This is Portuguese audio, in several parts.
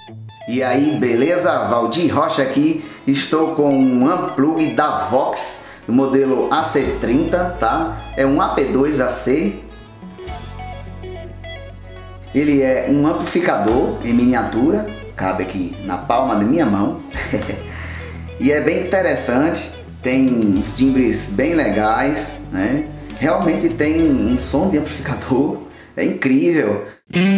E aí, beleza? Valdir Rocha aqui. Estou com um unplug da Vox, do modelo AC30, tá? É um AP2AC. Ele é um amplificador em miniatura, cabe aqui na palma da minha mão. E é bem interessante, tem uns timbres bem legais, né? Realmente tem um som de amplificador, é incrível.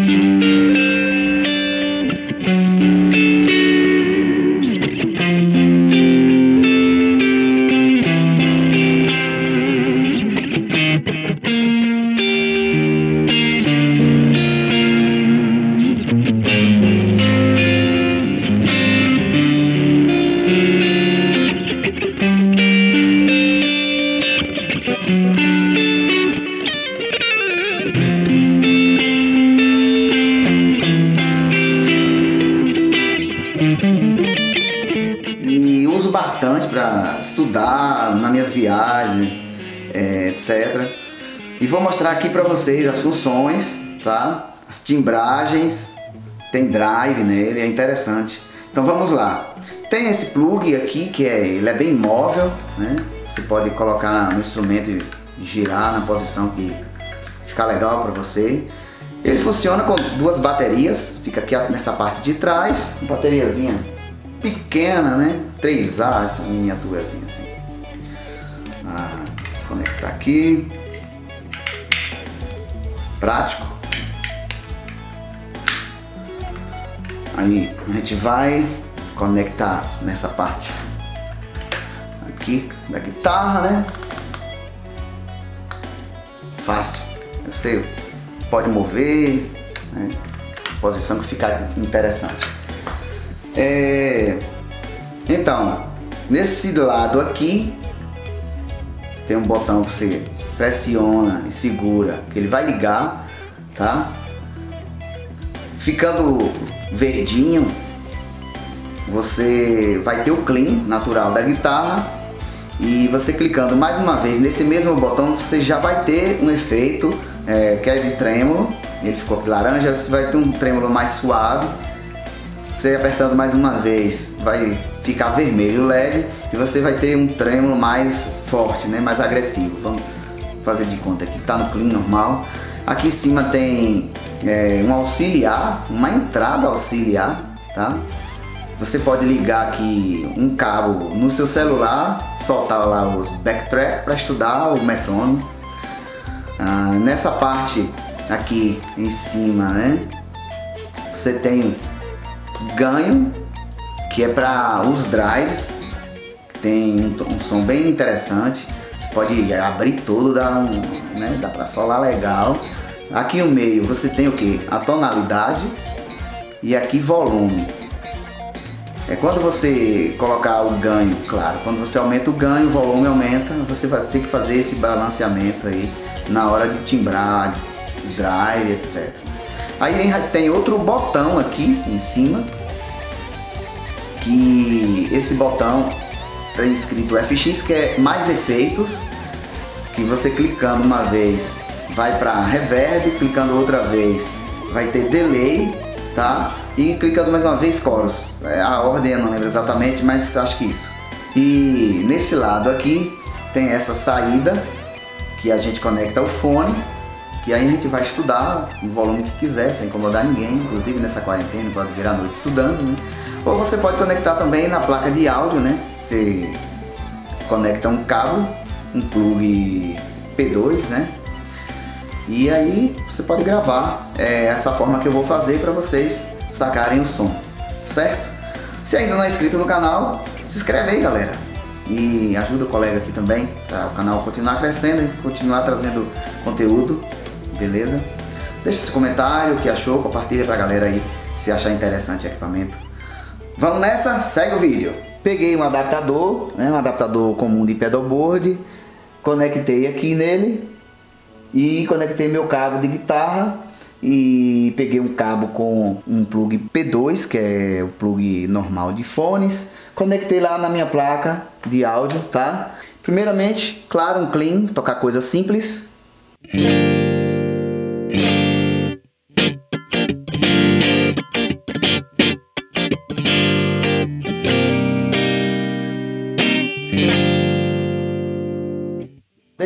E uso bastante para estudar nas minhas viagens, etc. E vou mostrar aqui para vocês as funções, tá? As timbragens, tem drive nele, é interessante. Então vamos lá. Tem esse plug aqui que ele é bem móvel, né? Você pode colocar no instrumento e girar na posição que fica legal para você. Ele funciona com duas baterias, fica aqui nessa parte de trás, uma bateriazinha pequena, né? 3A, essa miniaturazinha assim. Conectar aqui. Prático. Aí a gente vai conectar nessa parte aqui da guitarra, né? Fácil. Você pode mover, né? Posição que fica interessante. Então, nesse lado aqui tem um botão que você pressiona e segura, que ele vai ligar, tá? Ficando verdinho, você vai ter o clean natural da guitarra, e você clicando mais uma vez nesse mesmo botão, você já vai ter um efeito que é de trêmulo. Ele ficou aqui laranja, você vai ter um trêmulo mais suave. Você apertando mais uma vez vai ficar vermelho o LED e você vai ter um trêmulo mais forte, né? Mais agressivo. Vamos fazer de conta que está no clean normal. Aqui em cima tem um auxiliar, uma entrada auxiliar, tá? Você pode ligar aqui um cabo no seu celular, soltar lá os backtrack para estudar o metrônomo. Nessa parte aqui em cima, né? Você tem ganho, que é para os drives, tem um som bem interessante. Você pode abrir todo, dá para solar legal. Aqui no meio você tem o que? A tonalidade, e aqui volume. Quando você colocar o ganho, claro, quando você aumenta o ganho, o volume aumenta, você vai ter que fazer esse balanceamento aí na hora de timbrar, drive, etc. Aí tem outro botão aqui em cima, que esse botão tem escrito FX, que é mais efeitos, que você clicando uma vez vai para reverb, clicando outra vez vai ter delay, tá? E clicando mais uma vez chorus. A ordem eu não lembro exatamente, mas acho que isso. E nesse lado aqui tem essa saída que a gente conecta o fone, que aí a gente vai estudar no volume que quiser, sem incomodar ninguém, inclusive nessa quarentena, pode virar a noite estudando, né? Ou você pode conectar também na placa de áudio, né? Você conecta um cabo, um plug P2, né? E aí você pode gravar. Essa forma que eu vou fazer para vocês sacarem o som, certo? Se ainda não é inscrito no canal, se inscreve aí, galera. E ajuda o colega aqui também, para o canal continuar crescendo e continuar trazendo conteúdo. Beleza? Deixa esse comentário, o que achou, compartilha pra galera aí se achar interessante o equipamento. Vamos nessa? Segue o vídeo. Peguei um adaptador, né, um adaptador comum de pedalboard, conectei aqui nele e conectei meu cabo de guitarra e peguei um cabo com um plug P2, que é o plug normal de fones, conectei lá na minha placa de áudio, tá? Primeiramente, claro, um clean, tocar coisa simples.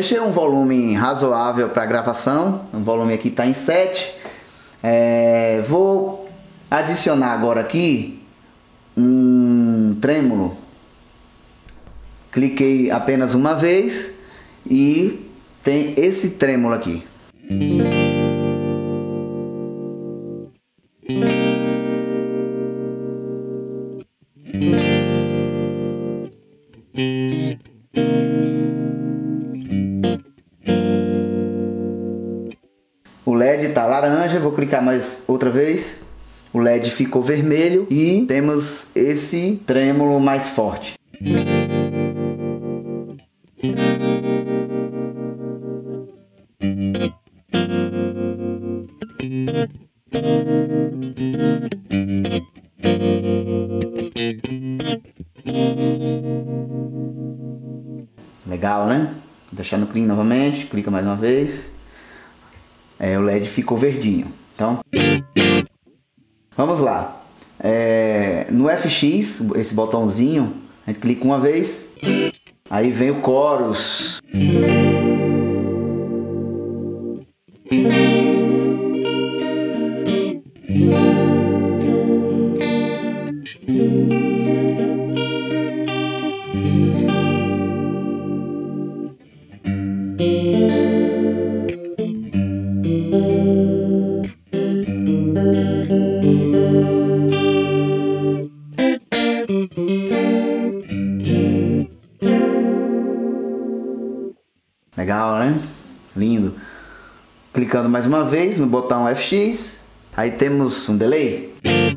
Deixei um volume razoável para gravação. O volume aqui está em 7. Vou adicionar agora aqui um trêmulo. Cliquei apenas uma vez e tem esse trêmulo aqui. O LED está laranja, vou clicar mais outra vez. O LED ficou vermelho e temos esse trêmulo mais forte. Legal, né? Vou deixar no clean novamente, clica mais uma vez. O LED ficou verdinho. Então, vamos lá. No FX, esse botãozinho, a gente clica uma vez. Aí vem o chorus. Legal, né? Lindo. Clicando mais uma vez no botão FX, aí temos um delay.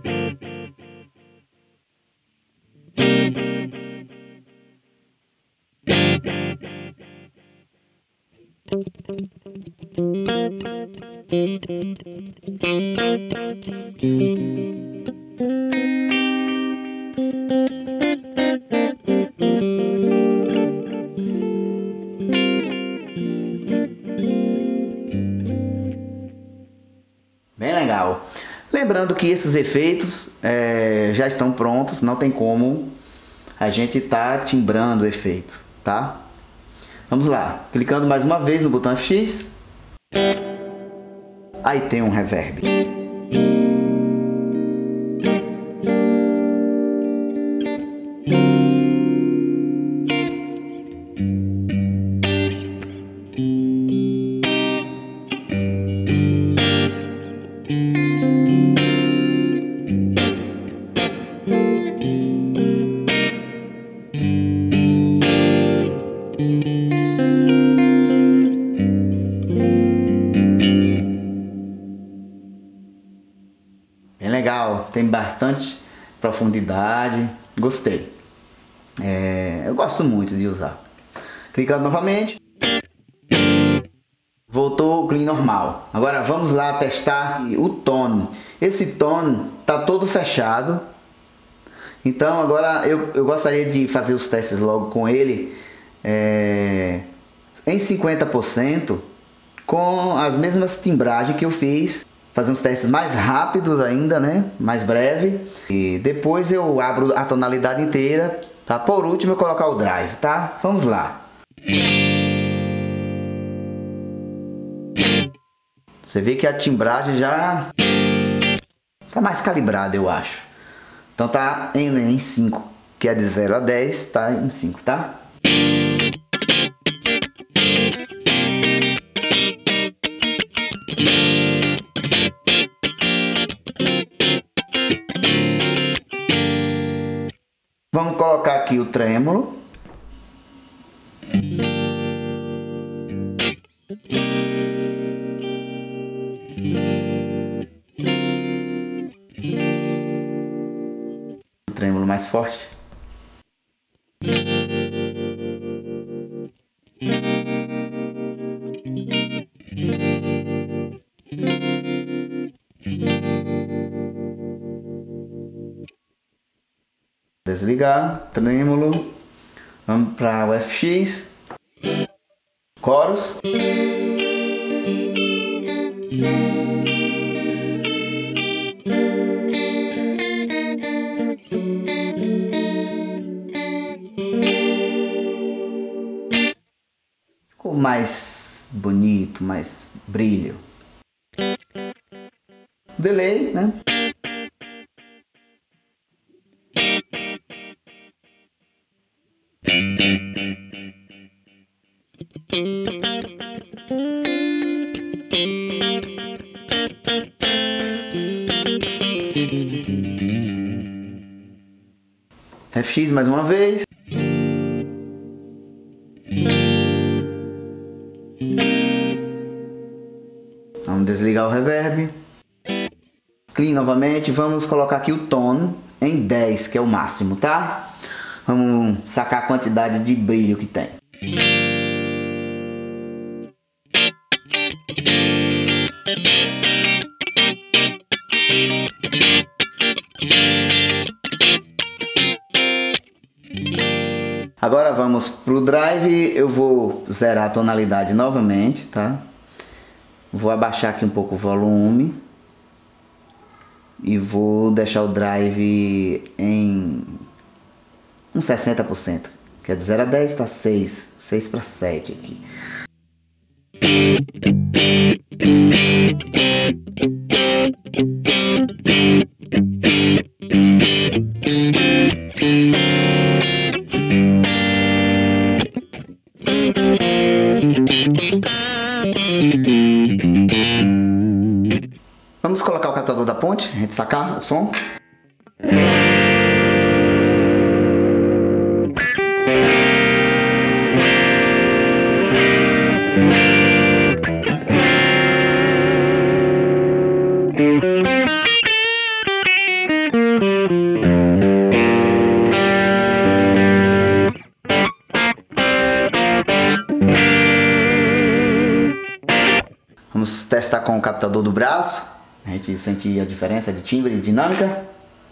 Bem legal. Lembrando que esses efeitos já estão prontos, não tem como a gente tá timbrando o efeito, tá? Vamos lá, clicando mais uma vez no botão FX, aí tem um reverb. Bem legal, tem bastante profundidade, gostei. Eu gosto muito de usar. Clicando novamente, voltou o clean normal. Agora vamos lá testar o tone. Esse tone tá todo fechado. Então agora eu gostaria de fazer os testes logo com ele em 50% com as mesmas timbragens que eu fiz. Fazer uns testes mais rápidos ainda, né? Mais breve. E depois eu abro a tonalidade inteira, tá? Por último eu colocar o drive, tá? Vamos lá. Você vê que a timbragem já tá mais calibrada, eu acho. Então tá em 5, que é de 0 a 10, tá em 5, tá? Vamos colocar aqui o trêmulo. O trêmulo mais forte. Desligar, trêmulo, vamos para o FX, chorus, ficou ficou mais bonito, mais brilho. Delay, né? FX mais uma vez. Vamos desligar o reverb. Clean novamente. Vamos colocar aqui o tom em 10, que é o máximo, tá? Vamos sacar a quantidade de brilho que tem. Agora vamos pro drive. Eu vou zerar a tonalidade novamente, tá? Vou abaixar aqui um pouco o volume e vou deixar o drive em uns 60%. Que é de 0 a 10 tá 6 para 7 aqui. Vamos colocar o captador da ponte, a gente sacar o som. Vamos testar com o captador do braço. A gente sente a diferença de timbre e dinâmica.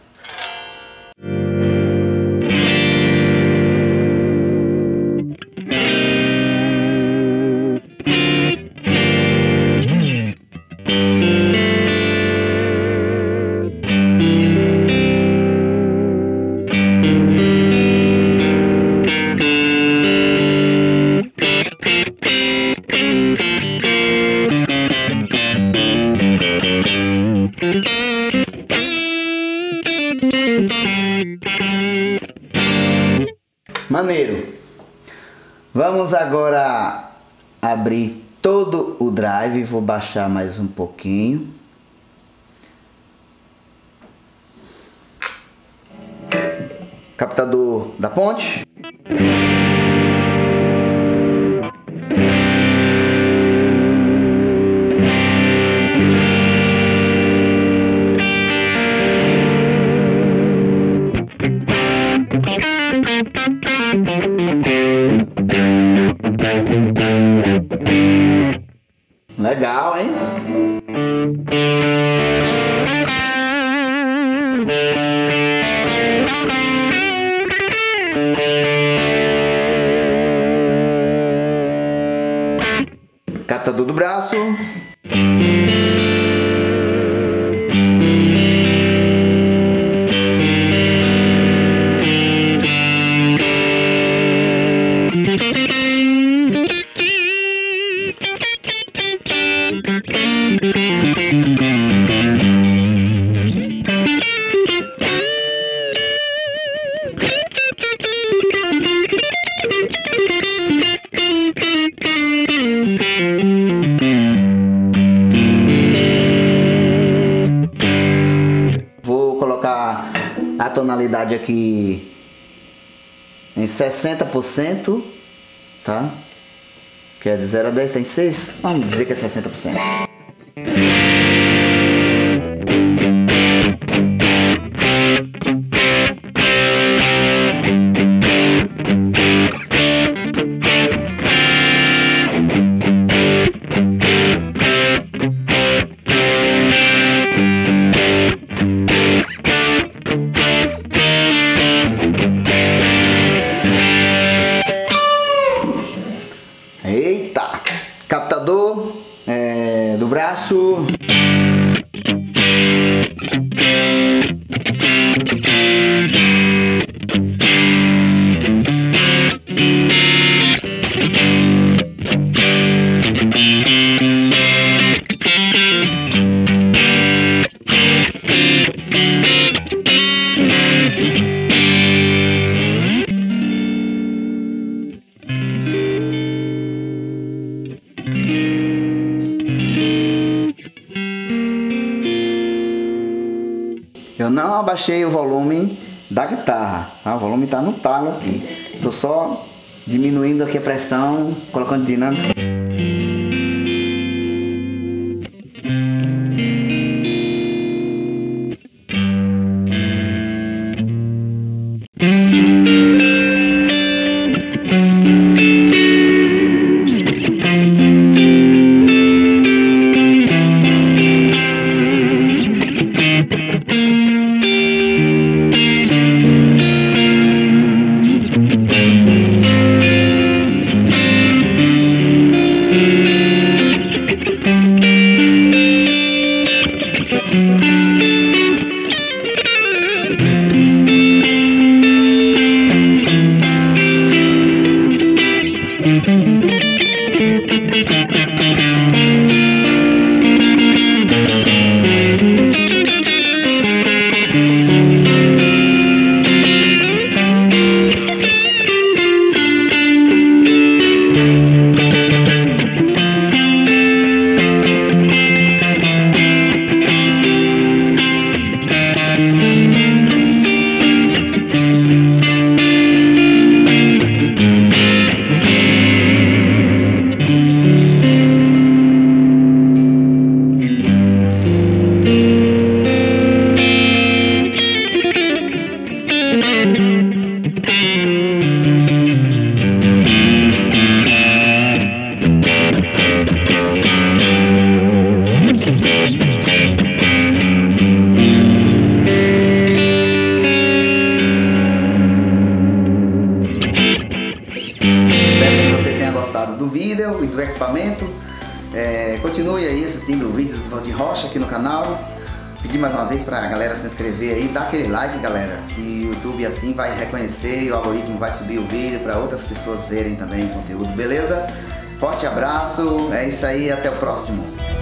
Maneiro. Vamos agora abrir todo o drive. Vou baixar mais um pouquinho. Captador da ponte. Legal, hein? Captador do braço. A tonalidade aqui em 60%, tá? Que é de 0 a 10, tem 6, vamos dizer que é 60%. Eita! Captador do braço. abaixei o volume da guitarra, tá? O volume tá no talo aqui. Tô só diminuindo aqui a pressão, colocando dinâmica. Do vídeo e do equipamento. Continue aí assistindo vídeos do Valdir Rocha aqui no canal. Pedir mais uma vez para a galera se inscrever aí, dá aquele like, galera, que o YouTube assim vai reconhecer e o algoritmo vai subir o vídeo para outras pessoas verem também o conteúdo, beleza? Forte abraço, é isso aí, até o próximo.